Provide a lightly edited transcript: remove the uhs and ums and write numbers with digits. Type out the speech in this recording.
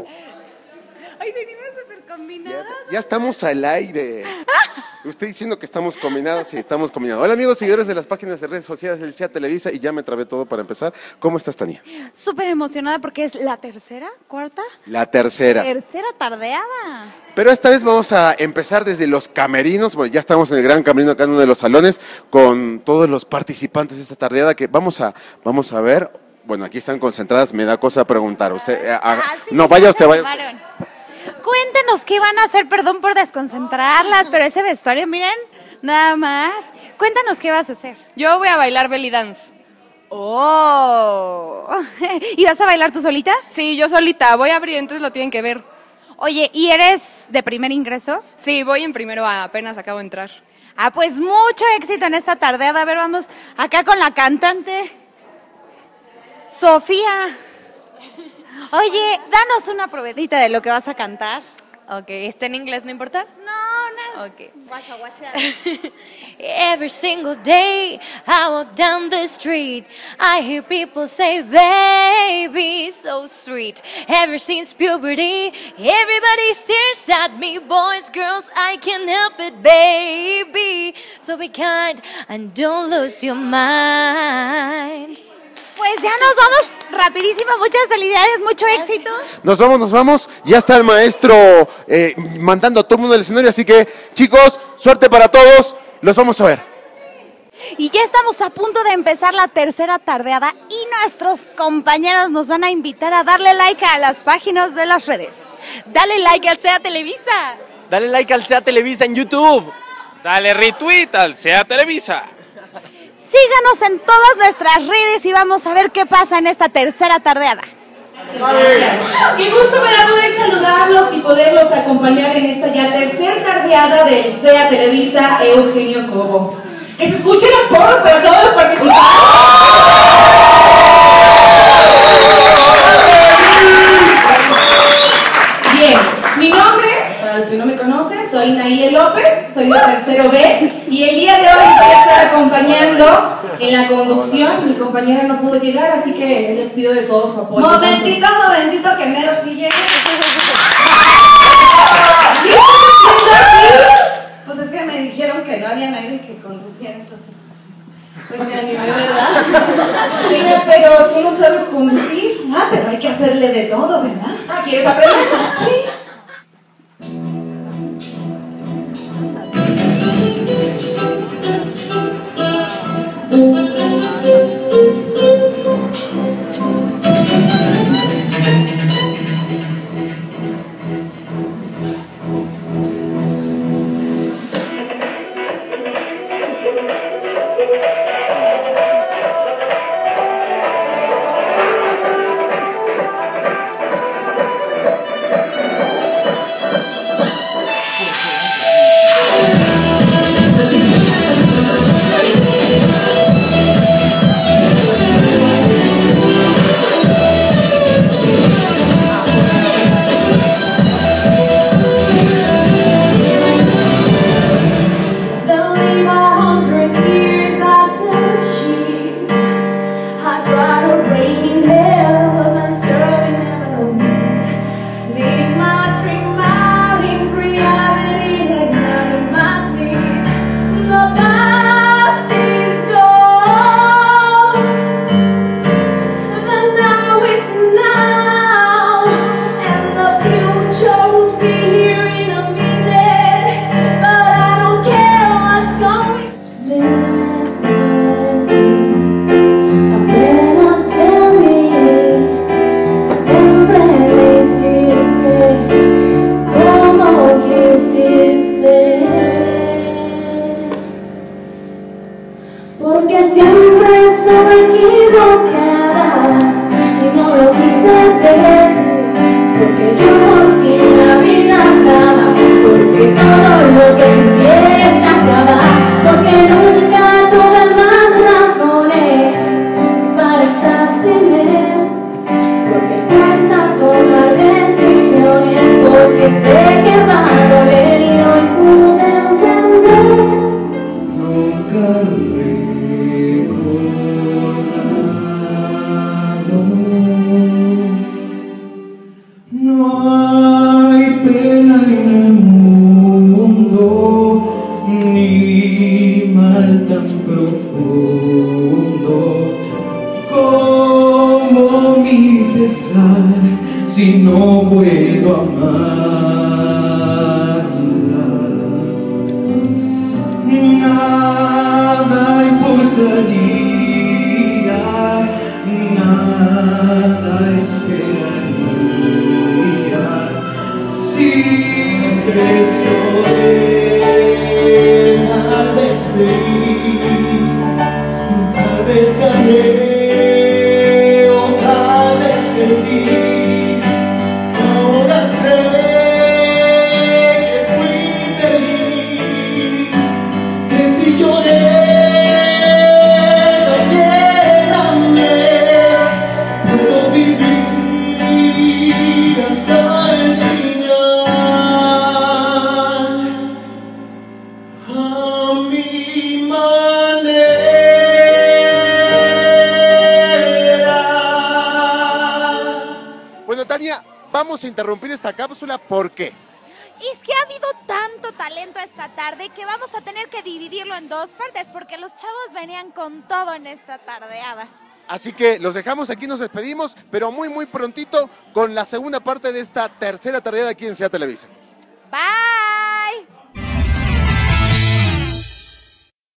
Ay, venimos súper combinados. Ya estamos al aire. Usted diciendo que estamos combinados, sí, estamos combinados. Hola amigos, seguidores de las páginas de redes sociales del SEA Televisa, y ya me trabé todo para empezar. ¿Cómo estás, Tania? Súper emocionada porque es la tercera, cuarta. La tercera. Tercera tardeada. Pero esta vez vamos a empezar desde los camerinos. Bueno, ya estamos en el gran camerino acá en uno de los salones con todos los participantes de esta tardeada que vamos a ver. Bueno, aquí están concentradas, me da cosa preguntar. Usted, Sí, no, vaya usted, vaya. Cuéntenos qué van a hacer, perdón por desconcentrarlas, pero ese vestuario, miren, nada más. Cuéntanos qué vas a hacer. Yo voy a bailar belly dance. ¡Oh! ¿Y vas a bailar tú solita? Sí, yo solita. Voy a abrir, entonces lo tienen que ver. Oye, ¿y eres de primer ingreso? Sí, voy en primero A, apenas acabo de entrar. Ah, pues mucho éxito en esta tardeada. A ver, vamos acá con la cantante Sofía. Oye, danos una probadita de lo que vas a cantar. Ok, ¿está en inglés, no importa? No. Ok. Guasha, guasha. Every single day I walk down the street, I hear people say, baby, so sweet. Ever since puberty, everybody stares at me. Boys, girls, I can't help it, baby. So be kind and don't lose your mind. Pues ya nos vamos rapidísimo. Muchas felicidades, mucho éxito. Nos vamos. Ya está el maestro mandando a todo el mundo al escenario, así que, chicos, suerte para todos. Los vamos a ver. Y ya estamos a punto de empezar la tercera tardeada y nuestros compañeros nos van a invitar a darle like a las páginas de las redes. Dale like al SEA Televisa. Dale like al SEA Televisa en YouTube. Dale retweet al SEA Televisa. Síganos en todas nuestras redes y vamos a ver qué pasa en esta tercera tardeada. Qué gusto me da poder saludarlos y poderlos acompañar en esta ya tercera tardeada del SEA Televisa Eugenio Cobo. Que se escuchen las porras para todos los participantes. Bien, mi nombre, para los que no me conocen, soy Naye López, soy de tercero B y el día de hoy voy a estar acompañando en la conducción. Mi compañera no pudo llegar, así que les pido de todo su apoyo. Momentito, que mero sí llegue. ¿Qué estás haciendo aquí? Pues es que me dijeron que no había nadie que conduciera, entonces pues me animé, ¿verdad? Sí, pero tú no sabes conducir. Ah, pero hay que hacerle de todo, ¿verdad? Ah, ¿quieres aprender? Sí. No hay pena en el mundo, ni mal tan profundo como mi pesar si no puedo amarla. Nada importaría, nada esperaría si ves lloré, tal vez reí, tal vez gané o tal vez perdí. Ahora sé que fui feliz, que si lloré también amé. Puedo vivir hasta el final, a mi manera. Bueno, Tania, vamos a interrumpir esta cápsula, ¿por qué? Y es que ha habido tanto talento esta tarde que vamos a tener que dividirlo en dos partes porque los chavos venían con todo en esta tardeada. Así que los dejamos aquí, nos despedimos, pero muy prontito con la segunda parte de esta tercera tardeada aquí en SEA Televisa. Bye.